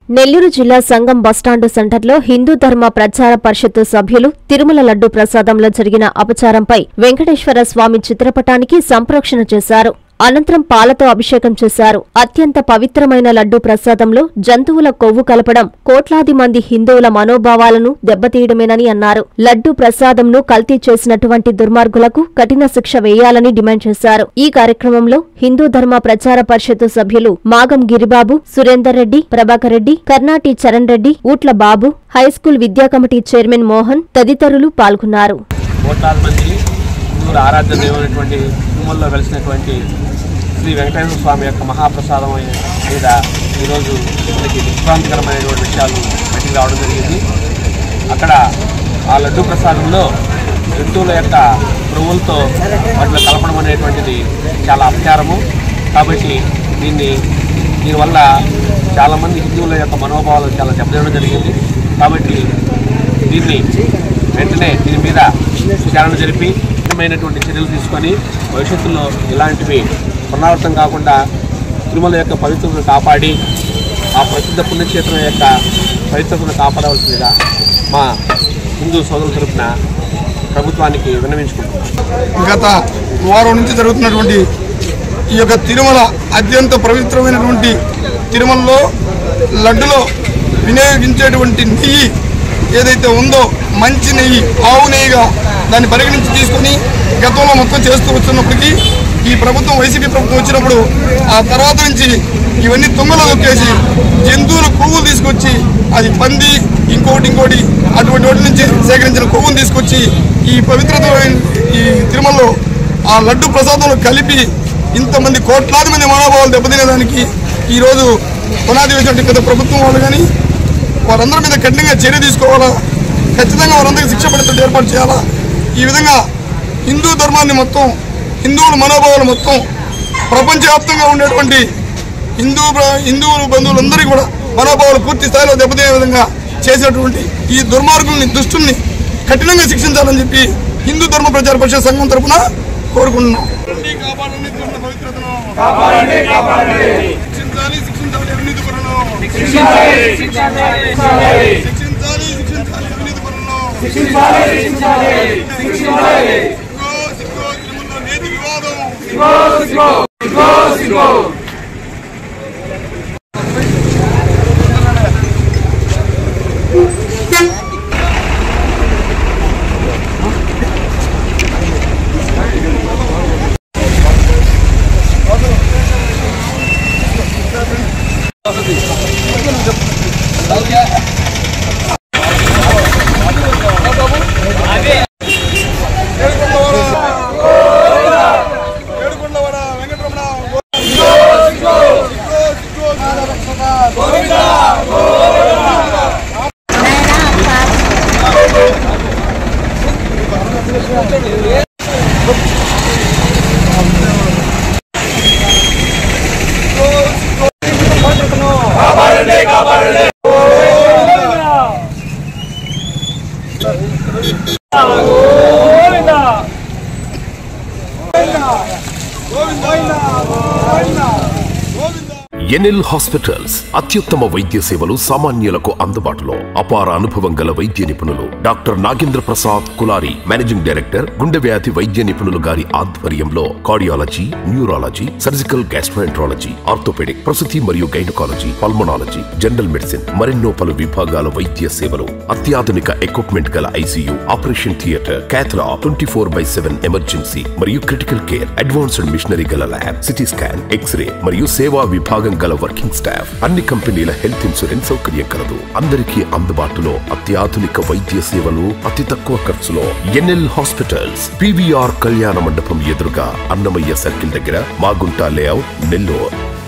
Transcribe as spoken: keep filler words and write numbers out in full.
నెల్లూరు జిల్లా సంగం బస్టాండు సెంటర్లో హిందూ ధర్మ ప్రచార పరిషత్తు సభ్యులు తిరుమల లడ్డు ప్రసాదంలో జరిగిన అపచారంపై వెంకటేశ్వర స్వామి చిత్రపటానికి సంప్రోక్షణ చేశారు. అనంతరం పాలతో అభిషేకం చేశారు. అత్యంత పవిత్రమైన లడ్డు ప్రసాదంలో జంతువుల కొవ్వు కలపడం కోట్లాది మంది హిందువుల మనోభావాలను దెబ్బతీయడమేనని అన్నారు. లడ్డు ప్రసాదంను కల్తీ చేసినటువంటి దుర్మార్గులకు కఠిన శిక్ష వేయాలని డిమాండ్ చేశారు. ఈ కార్యక్రమంలో హిందూ ధర్మ ప్రచార పరిషత్తు సభ్యులు మాగం గిరిబాబు, సురేందర్ రెడ్డి, ప్రభాకర్ రెడ్డి, కర్నాటి చరణ్ రెడ్డి, ఊట్ల బాబు, హైస్కూల్ విద్యా కమిటీ చైర్మన్ మోహన్ తదితరులు పాల్గొన్నారు. ఆరాధ్య దేవునటువంటి తిరుమలలో వెలిసినటువంటి శ్రీ వెంకటేశ్వర స్వామి యొక్క మహాప్రసాదం మీద ఈరోజు మనకి విశ్రాంతికరమైనటువంటి విషయాలు బయటికి రావడం జరిగింది. అక్కడ ఆ లడ్డు ప్రసాదంలో జంతువుల యొక్క పురుగులతో వాటిలో కలపడం అనేటువంటిది చాలా అపచారము. కాబట్టి దీన్ని దీనివల్ల చాలామంది హిందువుల యొక్క మనోభావాలు చాలా దెబ్బతీయడం జరిగింది. కాబట్టి దీన్ని వెంటనే దీని మీద విచారణ జరిపి మైనటువంటి చర్యలు తీసుకొని భవిష్యత్తులో ఇలాంటివి పునరావృతం కాకుండా తిరుమల యొక్క పవిత్రతను కాపాడి ఆ ప్రసిద్ధ పుణ్యక్షేత్రం యొక్క పవిత్రతను కాపాడవలసిందిగా మా హిందూ సోదరుల తరఫున ప్రభుత్వానికి విన్నవించుకుంటున్నాం. గత వారం నుంచి జరుగుతున్నటువంటి ఈ యొక్క తిరుమల అత్యంత పవిత్రమైనటువంటి తిరుమలలో లడ్డులో వినియోగించేటువంటి నెయ్యి ఏదైతే ఉందో మంచి నెయ్యి, ఆవు నెయ్యిగా దాన్ని పరిగణించి తీసుకొని గతంలో మొత్తం చేస్తూ వస్తున్నప్పటికీ ఈ ప్రభుత్వం వైసీపీ ప్రభుత్వం వచ్చినప్పుడు ఆ తర్వాత నుంచి ఇవన్నీ తుంగలో దొక్కేసి జంతువుల కొవ్వులు తీసుకొచ్చి అది పంది ఇంకోటి ఇంకోటి అటువంటి వాటి నుంచి సేకరించిన కొవ్వును తీసుకొచ్చి ఈ పవిత్రత ఈ తిరుమలలో ఆ లడ్డు ప్రసాదంలో కలిపి ఇంతమంది కోట్లాది మంది మనోభావాలు దెబ్బతినేదానికి ఈరోజు పునాది వేసినట్టు గత ప్రభుత్వం వాళ్ళు కానీ వారందరి మీద కఠినంగా చర్య తీసుకోవాలా, ఖచ్చితంగా వారందరికీ శిక్ష పడేటట్టు ఏర్పాటు చేయాలా. ఈ విధంగా హిందూ ధర్మాన్ని మొత్తం, హిందువుల మనోభావాలు మొత్తం ప్రపంచవ్యాప్తంగా ఉండేటువంటి హిందూ హిందువుల బంధువులందరికీ కూడా మనోభావాలు పూర్తి స్థాయిలో దెబ్బతినే విధంగా చేసినటువంటి ఈ దుర్మార్గుల్ని, దుష్టుల్ని కఠినంగా శిక్షించాలని చెప్పి హిందూ ధర్మ ప్రచార పరిషత్ సంఘం తరఫున కోరుకుంటున్నాం. ఎన్ఎల్ హాస్పిటల్స్ అత్యుత్తమ వైద్య సేవలు సామాన్యులకు అందుబాటులో. అపార అనుభవం గల వైద్య నిపుణులు doctor Nagendra Prasad Kulari, managing director, గుండె వ్యాధి వైద్య నిపుణులు గారి ఆధ్వర్యంలో cardiology, neurology, surgical gastroenterology, orthopaedic, ప్రసూతి మరియు గైనకాలజీ, పల్మనాలజీ, జనరల్ మెడిసిన్ మరెన్నో పలు విభాగాల వైద్య సేవలు. అత్యాధునిక ఎక్విప్మెంట్ గల ICU, operation theatre, cath lab, twenty four by seven emergency మరియు క్రిటికల్ కేర్, అడ్వాన్స్డ్ మిషనరీ గల ల్యాబ్, సిటీ స్కాన్, ఎక్స్రే మరియు సేవా విభాగం గల వర్కింగ్ స్టాఫ్. అన్ని కంపెనీల హెల్త్ ఇన్సూరెన్స్ సౌకర్యం కలదు. అందరికీ అందుబాటులో అత్యాధునిక వైద్య సేవలు అతి తక్కువ ఖర్చులో. ఎన్ఎల్ హాస్పిటల్స్, పీవీఆర్ కళ్యాణ మండపం ఎదురుగా, అన్నమయ్య సర్కిల్ దగ్గర, మాగుంట లేఅవుట్, నెల్లూరు.